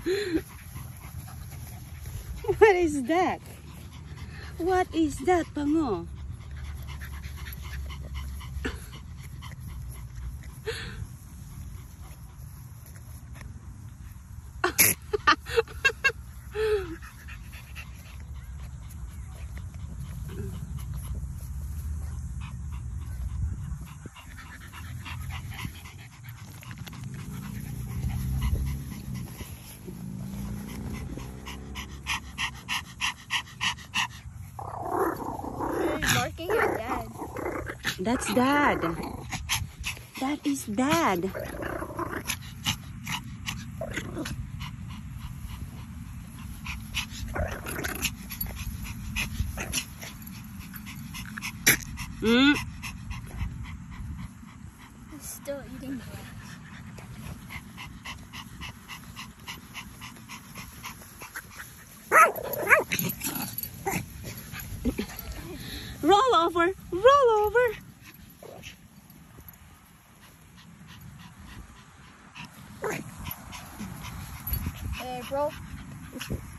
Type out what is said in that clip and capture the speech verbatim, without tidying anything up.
What is that? What is that, Pango? Marking your dad. That's Dad. That is Dad. Mm. He's still eating. Roll over. Roll over. Hey, bro.